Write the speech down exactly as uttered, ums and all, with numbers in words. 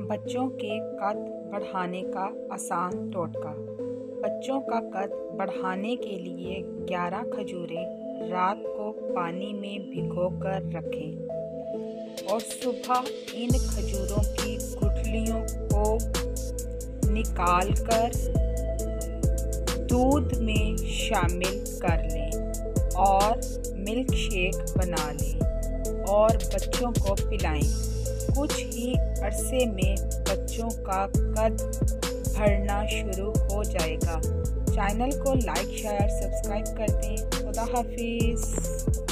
बच्चों के कद बढ़ाने का आसान टोटका। बच्चों का कद बढ़ाने के लिए ग्यारह खजूरें रात को पानी में भिगोकर रखें और सुबह इन खजूरों की गुठलियों को निकालकर दूध में शामिल कर लें और मिल्क शेक बना लें और बच्चों को पिलाएं। कुछ ही अरसे में बच्चों का कद बढ़ना शुरू हो जाएगा। चैनल को लाइक शेयर सब्सक्राइब कर दें। खुदा हाफिज़।